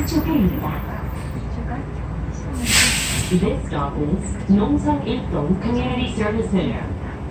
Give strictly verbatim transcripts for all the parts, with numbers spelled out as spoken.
초 후입니다. This stop is 농성 일동 Community Service Center.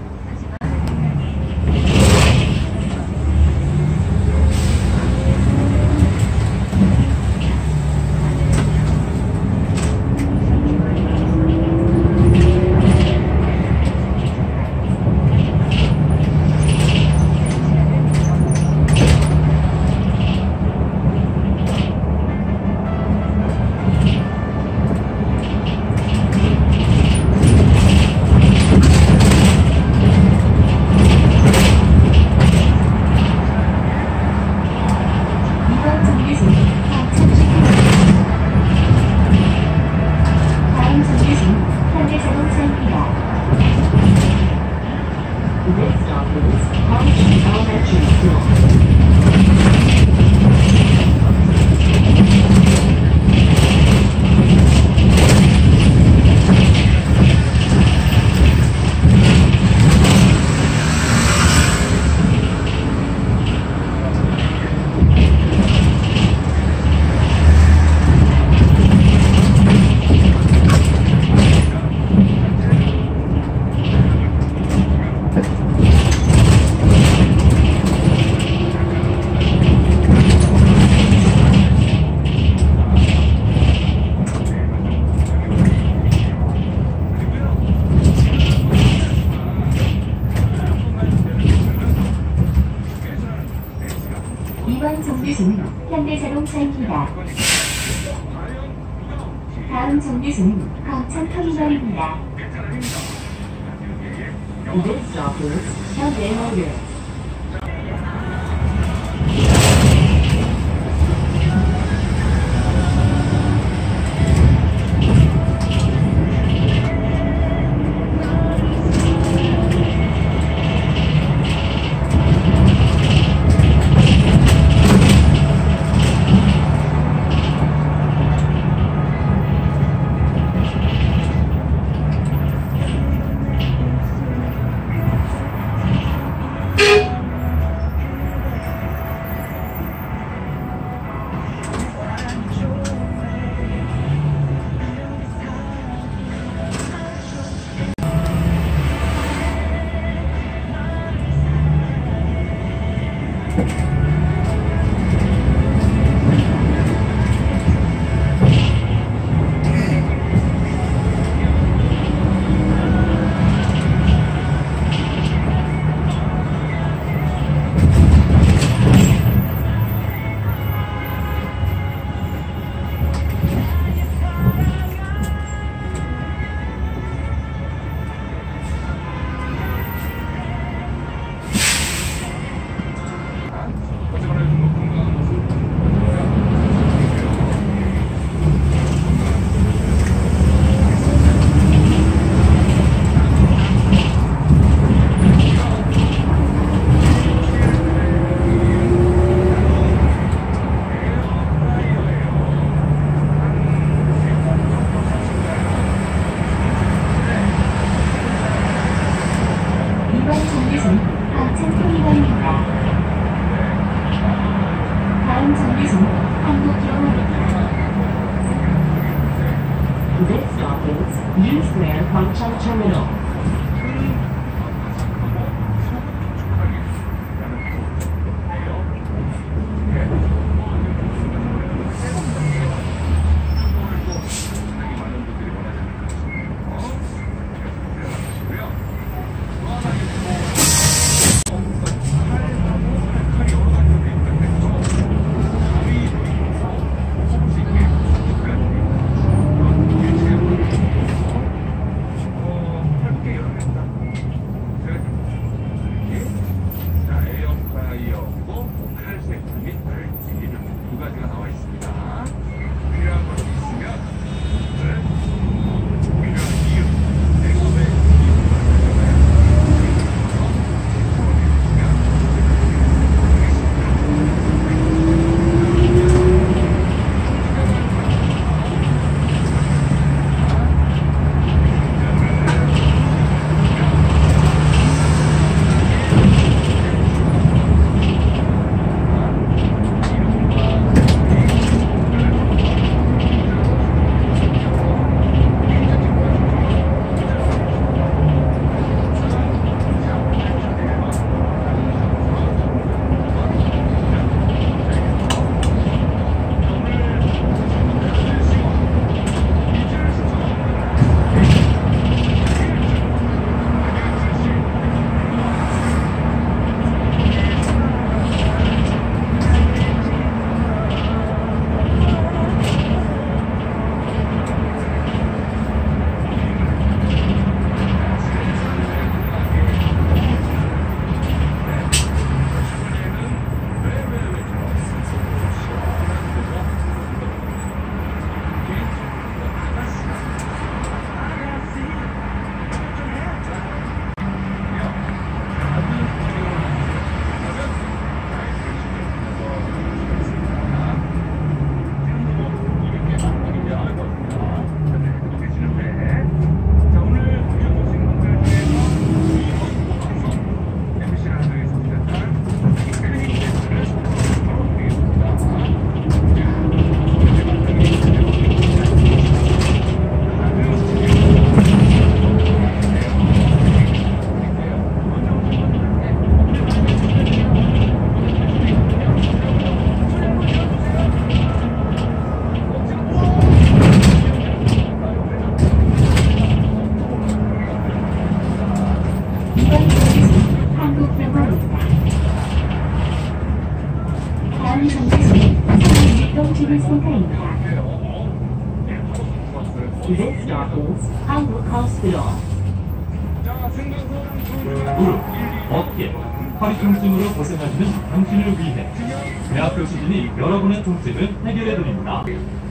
이번 정류소는 현대자동차입니다. 다음 정류소는 광천터미널입니다. This stop is Hyundai Motors. This stop is U Square Gwancheon Terminal. 센터입니다. This stop is Hankook Hospital. 무릎, 어깨, 허리 통증으로 고생하시는 당신을 위해 대학교 수준이 여러분의 통증을 해결해드립니다.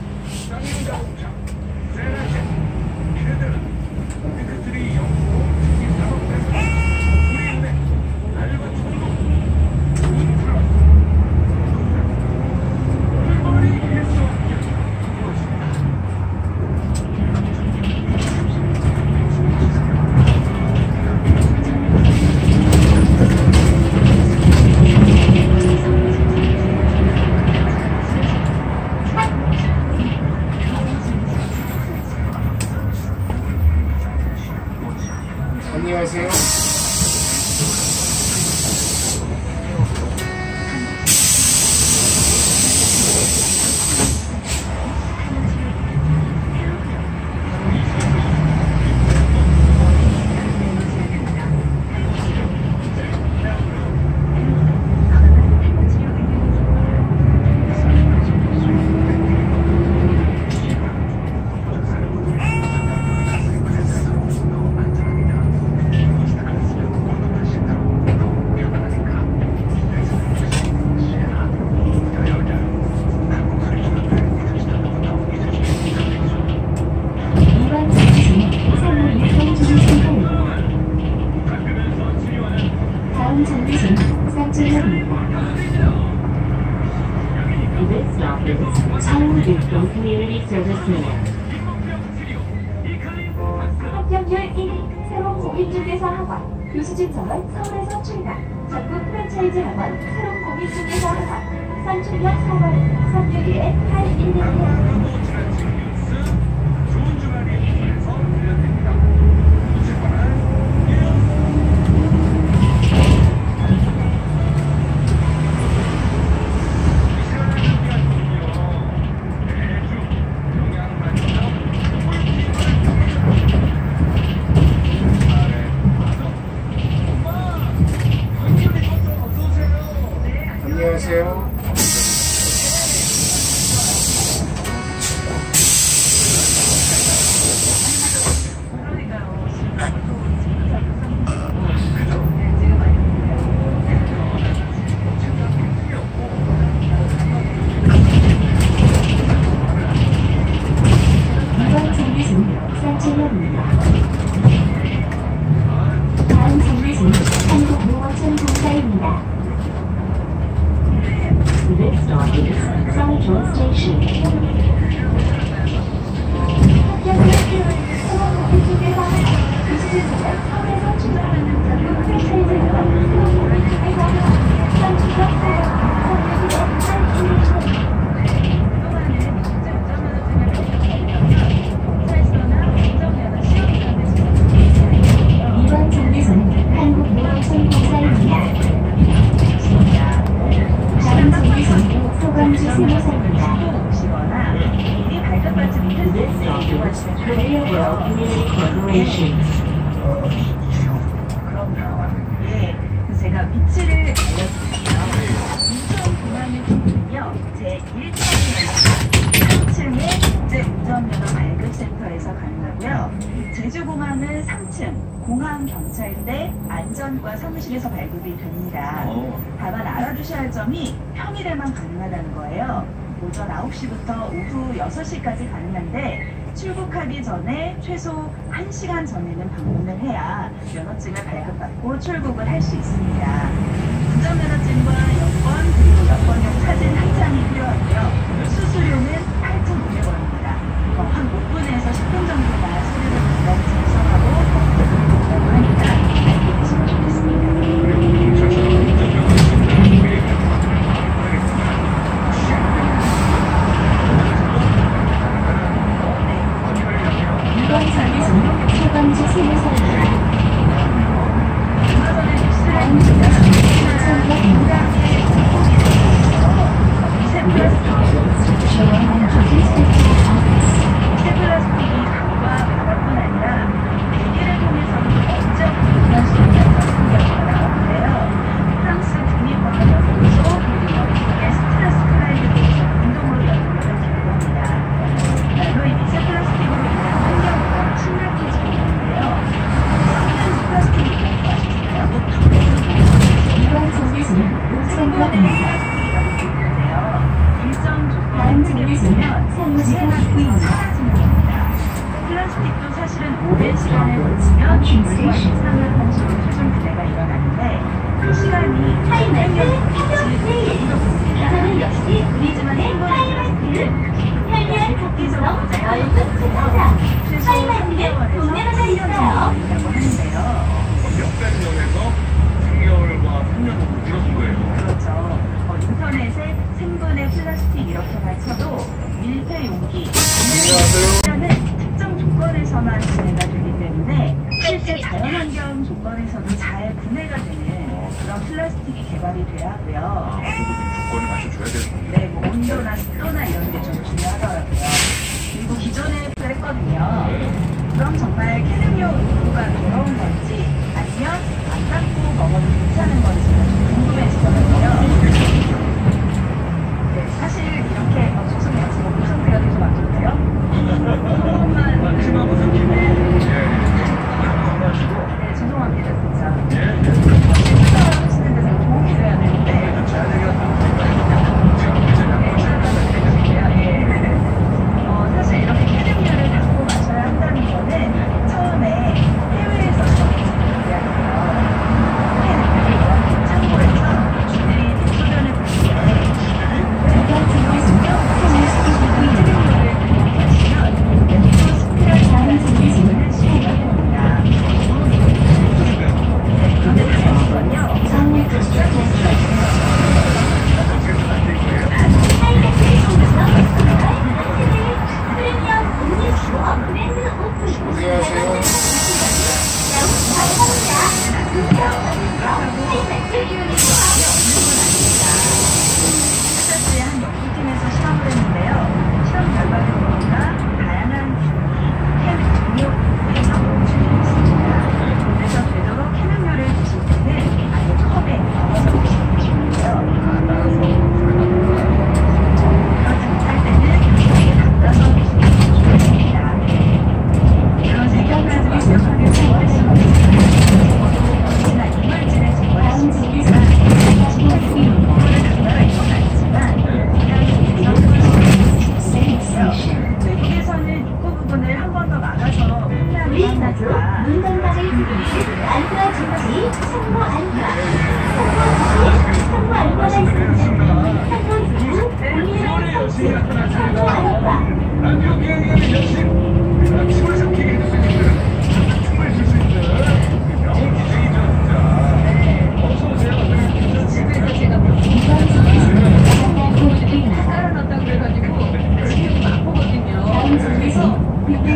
안녕하세요. 다음 정류소는 쌍질역입니다. This stop is Changdeokdong Community Service Center. 합격률 일 위, 새로운 공인중개사 학원, 교수진 정원 서울에서 출간, 전국 프랜차이즈 학원, 새로운 공인중개사 학원, 쌍출역 학원, 삼육일 팔일일. 안녕하세요. 이번 정류소는 쌍질역입니다. 다음 정류소는 한국농업청공사입니다. This stop is Sangchon Station. 합격률 일 위, 새로운 공인중개사 학원, 교수진 정원 서울에서 출간, 전국 프랜차이즈 학원, 새로운 공인중개사 학원, 쌍출역 학원, 삼육일 팔일일. 이번 정류소는 한국농업청공사입니다. 다음 정류소는 서광주 세무사입니다. This stop is Korea Well Community Corporation. 예, 제가 위치를 알려드릴게요. 인천공항의 부분은요, 제일 층입니다. 삼 층의 국제운전면허 발급센터에서 가능하고요. 제주공항은 삼 층 공항경찰대 안전과 사무실에서 발급이 됩니다. 다만 알아두셔야 할 점이 평일에만 가능하다는 거예요. 오전 아홉 시부터 오후 여섯 시까지 가능한데 출국하기 전에 최소 한 시간 전에는 방문을 해야 면허증을 발급받고 출국을 할 수 있습니다. 운전면허증과 여권 그리고 여권용 사진 한 장이 필요하고요. 수수료는 팔천오백 원입니다. 어, 한 오 분에서 십 분 정도만 수료를 간단히 작성하고 드린다고 하니까 알고 계시면 좋겠습니다. 이번 정류소는 서광주 세무사입니다. 다음 정류소는 부천역입니다. 세플라스틱이 강과 바다뿐 아니라 대기를 통해서도 직접 운전할 수 있다는 신기하가 나오는데요. 프랑스 국립과학연구소 그리고 미국의 스트라스클라이드 운동으로 연구를 시간을 거치면 물과 이상을 한식으로 수준 부대가 일어나는데 그 시간이 생명력 저는 역시 우리지만의 타이머스를 혈관 복귀처럼 얼굴 찾아 타이머스를 동네마다 있어요. 라고 하는데요. 몇백 년에서 삼 개월과 삼 년 정도 줄어든 거예요. 그렇죠. 어, 인터넷에 생분해 플라스틱 이렇게만 쳐도 밀폐 용기, 는 특정 조건에서만 분해가 되기 때문에 실제 자연환경 조건에서도 잘 분해가 되는 그런 플라스틱이 개발이 돼야 하고요. 아, 그리고 조건을 맞춰줘야 되는 네, 뭐 온도나 습도나 이런 게 좀 중요하더라고요. 그리고 기존에 그랬거든요. 그럼 정말 캐능용 음료가 더러운 건지 아니면 안 닦고 먹어도 괜찮은 건지가 좀 궁금해지더라고요. 네, 사실 이렇게 어, 죄송해요. 지금 목 상태가 계속 안 좋대요. 조금만 심하고 삼키고 네, 죄송합니다, 진짜. 예, 예. 식사 하시는 데서 도움이 돼야 되는데 잘 되겠다. 어, 사실 이렇게 캐능류를 닦고 마셔야 한다는 거는 처음에 해외에서 전해지는 이야기예요. 캐능류를 참고해서 쥐들이 대소변을 볼 때, 텍사스의 한 연구팀에서 실험을 했는데요. 실험 결과를 보니까 다양한 캔 종류에서 멈추고 있습니다. 그래서 되도록 캐능류를 드실 때는 아예 컵에 넣어서 드시는 게 좋고요. 그렇지 못할 때는 이렇게 닦아서 드시는 게 좋습니다. 이런 세 가지를 완벽하게 제거할 수가 있어요. 적어도 먼지나 이물질을 제거할 수 있습니다. 외국에서는 입구 부분을 한 번 더 막아서 우리 혼란을 나도 한다든가 눈 건강을 위해 안과 주지 상모 안과 상모 안과가 있습니다. 상모 이후 우리의 성취 상모 안과 라디오 비행기는 역시 아침을 삼키게 해줄 수 있는 춤을 출 수 있는 명기쟁이죠, 진짜. 어서 오세요. 집에서 제가 깔아놨다고 그래가지고 지금 아프거든요. 그래서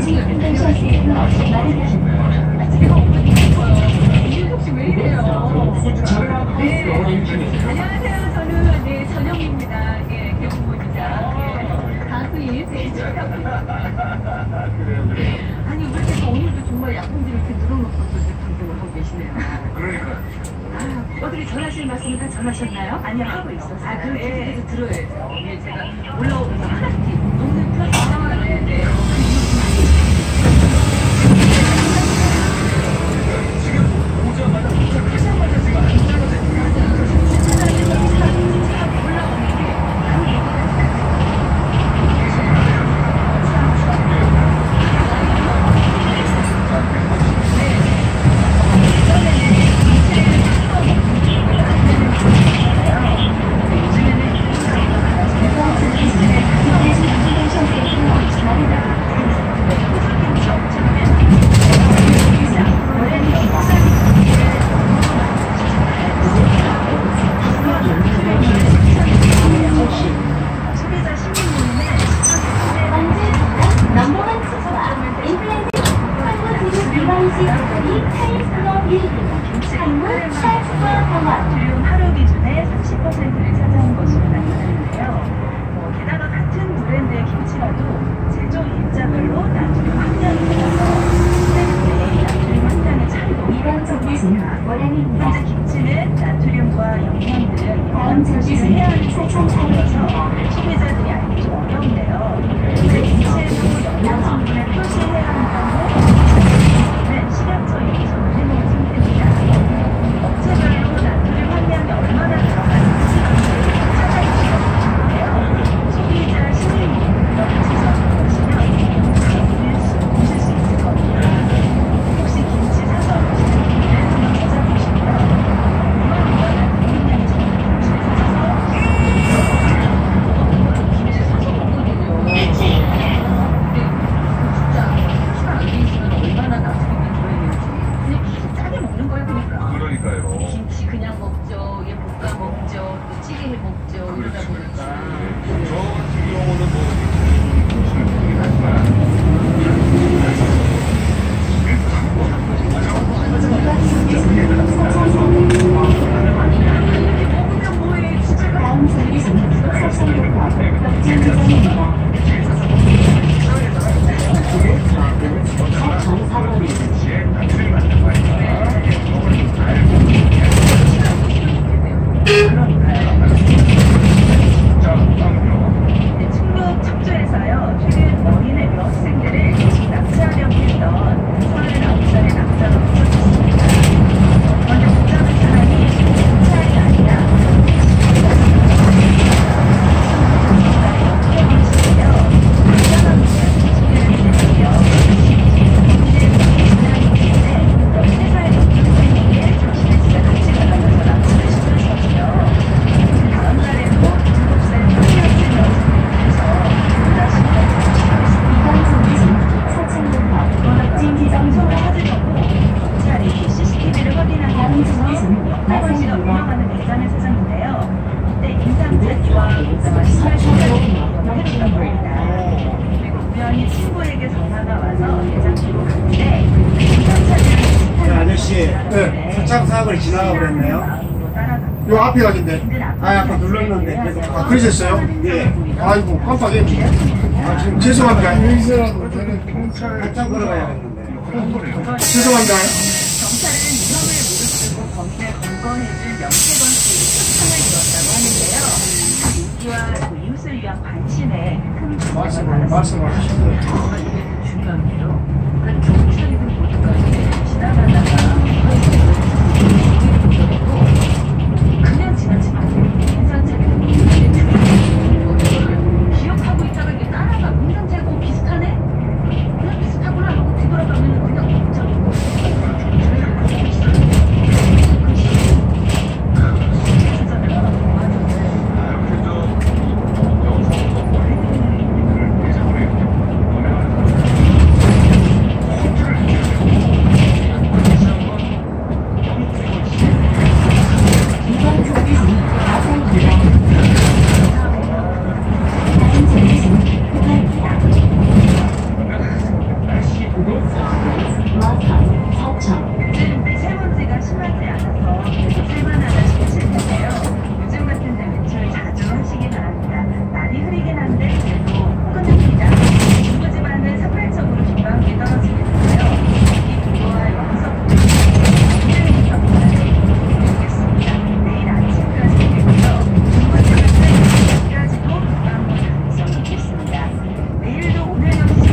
제가 오늘 이유 혹시 왜 이래요? 누군지 잘 네. 안녕하세요. 저는 네 전영입니다. 예, 개봉보지자 예, 가수인 세이지라고. 그래요, 그래요. 아니 왜 이렇게 오늘도 정말 약품들 이렇게 늘어놓고서 이제 방송을 하고 계시네요. 그러니까. 아, 어떻게 전하실 말씀 다 전하셨나요? 아니요, 하고 있었어요. 아, 그럼 계속해서 들어야죠. 예, 제가 올라오면서 하나씩 녹는 편이요. 네, 네. 지금 오자마자 도착하자마자 지금 안 잘라졌어요. 세상에서 사람이 제가 올라오는 게 그 얘기를 소비자 시민모임은 넘버원 치즈와 임플란트 상모 치즈 디바이스 조절이 차일수록 일 등 상모 찰스와 병원 나트륨 하루 기준의 삼십 퍼센트를 차지한 것으로 나타나는데요. 뭐, 게다가 같은 브랜드의 김치라도 제조 일자별로 나트륨 함량이 달라서 스테이크의 나트륨 함량의 차이도 이번 정보는 현재 원양입니다. 김치는 나트륨과 영양 등 다음 영양 섭취를 해야 하는 정보는 세상이 설정차이입니다. 있어서 소비자들이 알기 좀 어려운데요. 근데 김치에도 영양 성분을 표시해야 한다고 는 식약처에 요청을 해놓은 상태입니다. 업체별로 나트륨 함량이 얼마나 들어가는지 찾아주시면 되는데요. 소비자 시민모임을 지점으로 보시면 다 보실 수 있을 겁니다. 박태건 씨가 운영하는 매장을 찾았는데요. 이때 인상착의와 그다음에 신발 소장이 연결했던 겁니다. 그리고 우연히 친구에게 전화가 와서 매장으로 갔는데 인상착의를 네, 아저씨, 네, 포착 사업을 지나가 버렸네요. 요 앞에 가신데, 아, 아까 눌렀는데, 그래도, 아, 그러셨어요? 예. 아이고, 깜빡이네. 아, 지금 죄송합니다. 여기서라도 저는 경찰 한참 걸어가야겠는데. 죄송합니다. 경찰은 이성을 무릅쓰고 범인을 검거해준 명태건 씨의 초청을 들었다고 하는데요. 그 인기와 그 이웃을 위한 관심에 큰 감명을 말씀을, 받았습니다. 말씀하시죠. 중요한 게요. 한 경찰이든 보니까 지나가다가 그냥 지나치면 인상착의는 기억하고 있다가 이게 따라가 인상착의고 비슷하네? 그냥 비슷하구나 하고 뒤돌아가면 그냥 멈춰주고 진짜 내가 맞았네. 이번 정류소는 마산입니다. 다음 정류소는 포항입니다. This stop is 마산, 서천. 요즘 미세먼지가 심하지 않아서 그래도 살만하다 싶으실 텐데요. 요즘 같은 데 외출 자주 하시기 바랍니다. 날이 흐리긴 한데 그래도 포근합니다. 중부지방은 산발적으로 조각이 떨어지는데요. 이 도로와 영서 굉장히 부탁드리겠습니다. 내일 아침까지 되고요. 중부지방은 내일까지도 조각이 가능성이 있겠습니다. 내일도 오늘 역시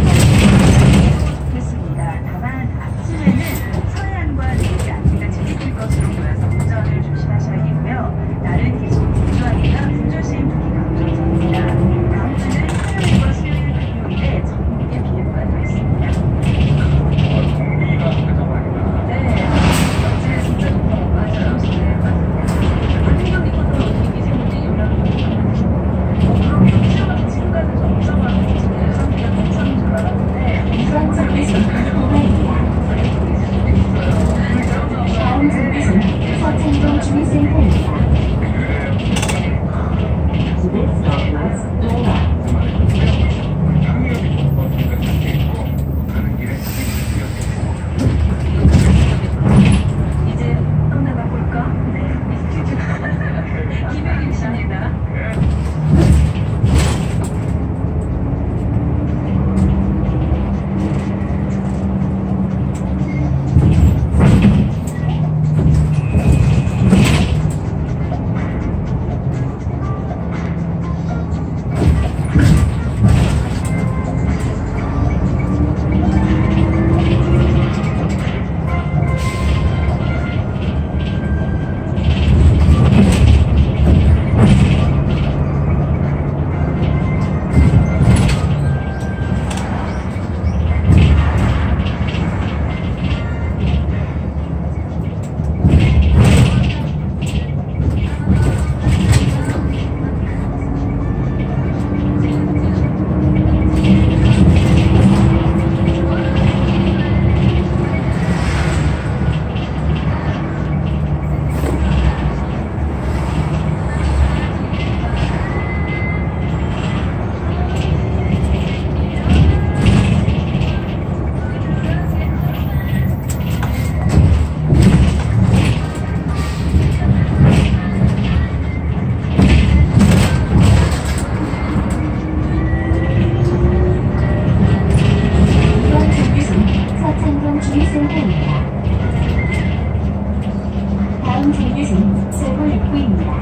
좋겠습니다. 다만 아침에는 서해안과 내륙 안개가 짙을 것으로 보여서 운전을 조심하셔야겠고요. 날은 계속 분주하니까 분조심 두기 강조드립니다. 다음 주는 화요일과 수요일, 금요일에 전국에 비 예보가 있습니다. 공기가 가장 많이 나. 네, 어제 진짜 너무 맞아요. 네, 맞습니다. 안경 입고도 어떻게 미세먼지 영향을 받으시고 그럼 역시나 지금까지 좀 걱정하고 지금 상태가 괜찮은 줄 알았는데 이번 정류소는 포항입니다. 다음 정류소는 서창동 주민센터입니다. This stop is 도라. 양력이 덮어지니까 밖에 있고 가는 길에 이제 떠나가 볼까? 네, 스튜디오 김혜림 씨입니다. 이번 정류소는 서창동 주민센터입니다. 다음 정류소는 서울 입구입니다.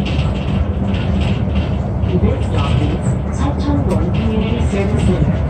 This stop is 서천동 Community Service Center.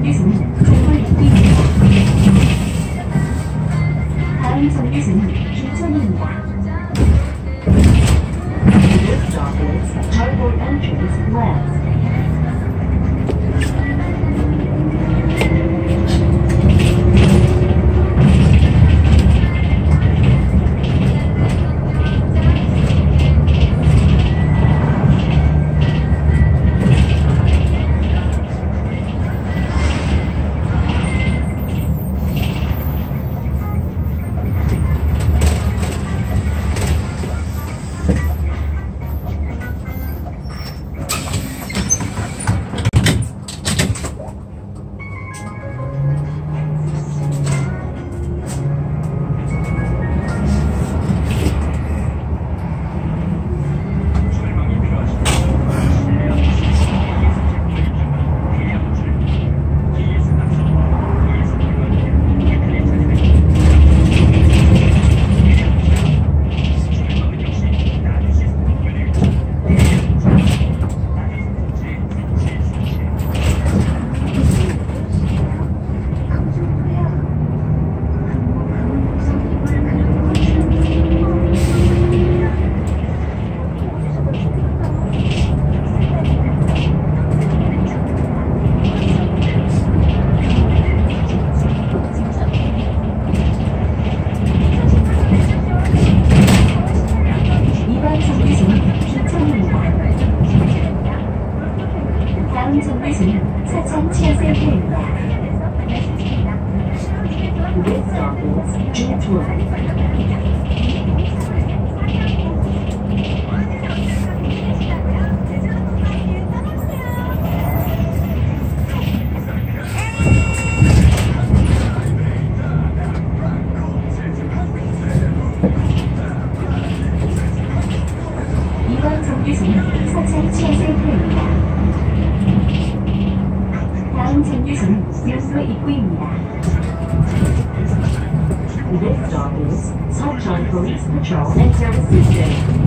정류소는 종로 입구입니다. 다음 정류소는 김천입니다. This stop is Charcoal Entrance West. This stop is Jeans Road. 이번 정류소는 서천 치안센터입니다. 다음 정류소는 용도 입구입니다. This stop is Saichon Police Patrol and Services Station.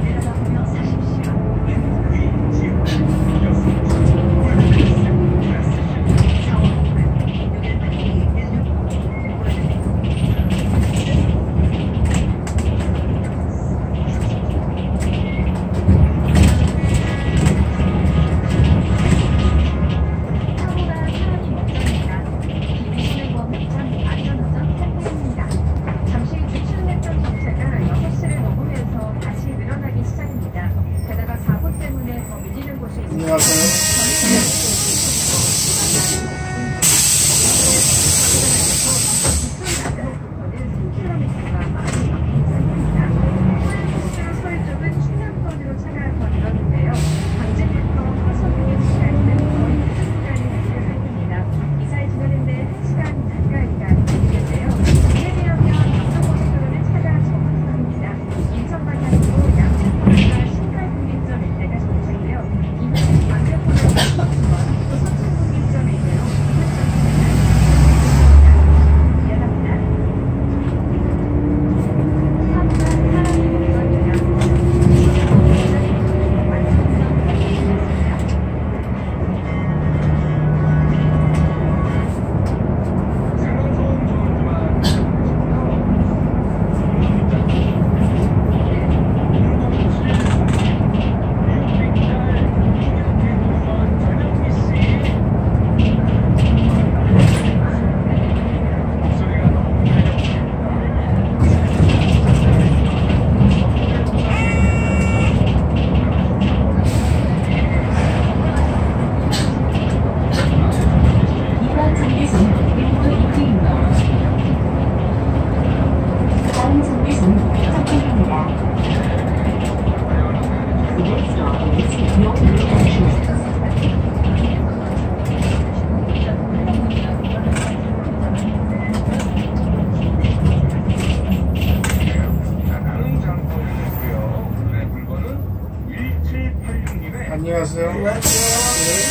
안녕하세요.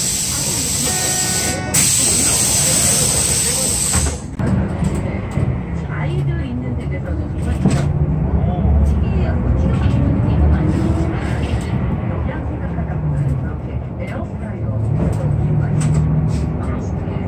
아이들 있는 데에서는 정말 특이해요. 키가 작으면 이거 많이 영양 생각하다 보면 그렇게 에어프라이어 이유가 있어요.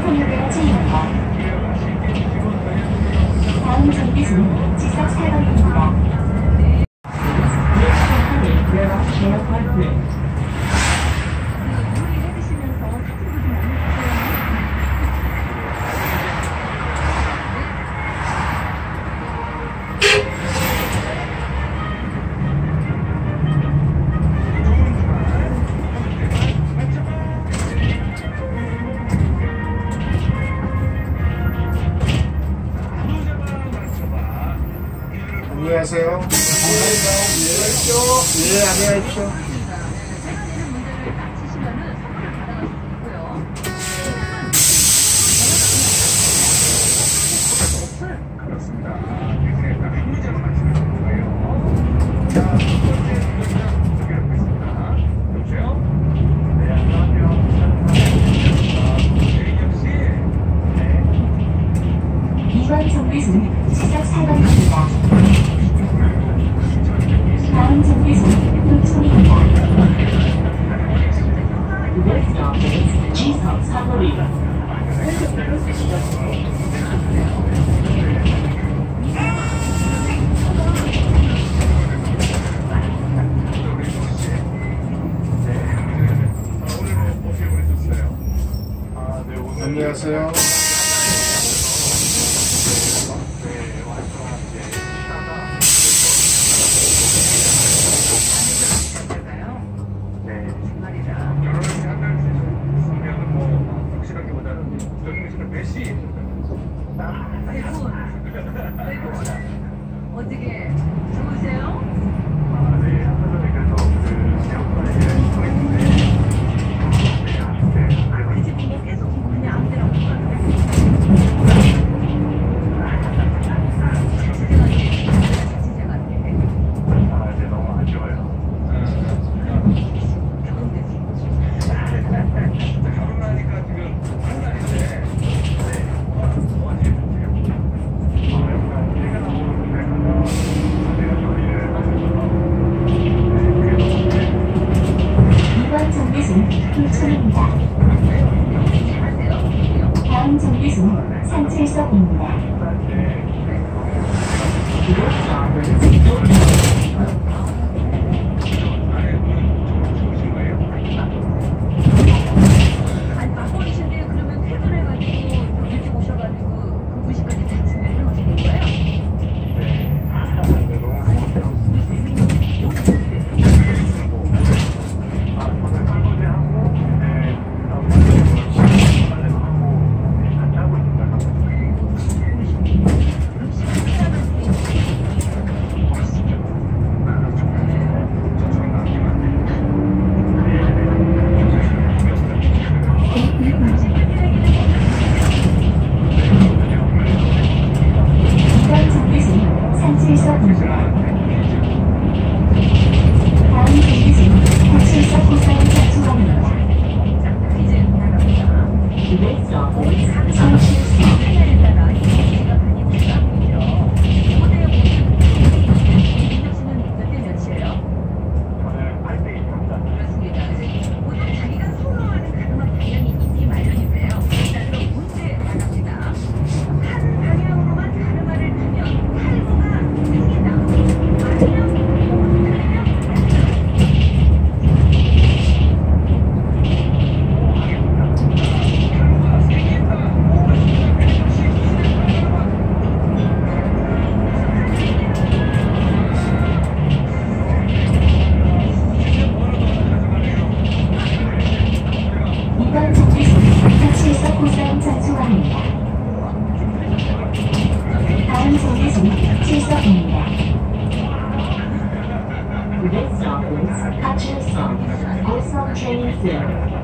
소요되어집니다. 다음 정비소는 지석 사 번입니다. There are share apartment. 요리해 드시면서 사진도 좀 남겨주세요. 안녕하세요. 예, 안녕히 계십시오. 제가 내는 문제를 맞히시면은 선물을 받아가실 수 있고요. 그렇습니다. 이제 딱 한 문제만 맞히면 되는 거예요. 자, 첫 번째 문제입니다. 소개하겠습니다. 여보세요? 네, 안녕하세요. 네, 역시. 네. 이번 정비소는 지석 사 번입니다. 다음 정비소는 노천입니다. This stop is 지석 사거리. 안녕하세요. 어떻게 좋으세요? 그 집 보고 계속 그냥 아무데나 못 가요. 이번 정비소는 노천입니다. 다음 정비소는 산칠석입니다. This stop is Dorchester. 아니 맞벌이신데 그러면 퇴근해가지고 또 일찍 오셔가지고 그 무시까지 다 준비해 오시는 거예요? 이번 정비소는 산칠석입니다. 다음 정비소는 고칠석 고사인 자투방입니다. 이제 나갑니다. This stop 거의 is 상상 산칠석. 하나에 따라 이미지가 많이 달라보이죠. 무대에 모든 민혁 씨는 몇 대 몇이에요? 그렇습니다. 보통 자기가 선호하는 가르마 방향이 있기 마련인데요. 자, 그럼 문제 나갑니다. 한 방향으로만 가르마를 두면 탈모가 생긴다. 아니면 이번 정비소는 산칠석 고사인 자투방입니다. 다음 정비소는 칠석입니다. This stop is Hatcherson. Goson Train Zero.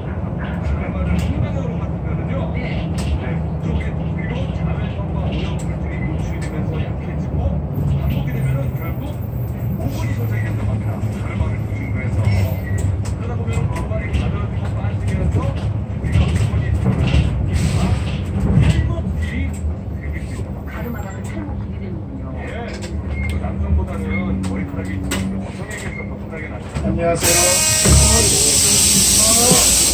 가르마가 탈모 길이 되는군요. 남성보다는 머리카락이 여성에게서 더 편하게 나죠. 안녕하세요.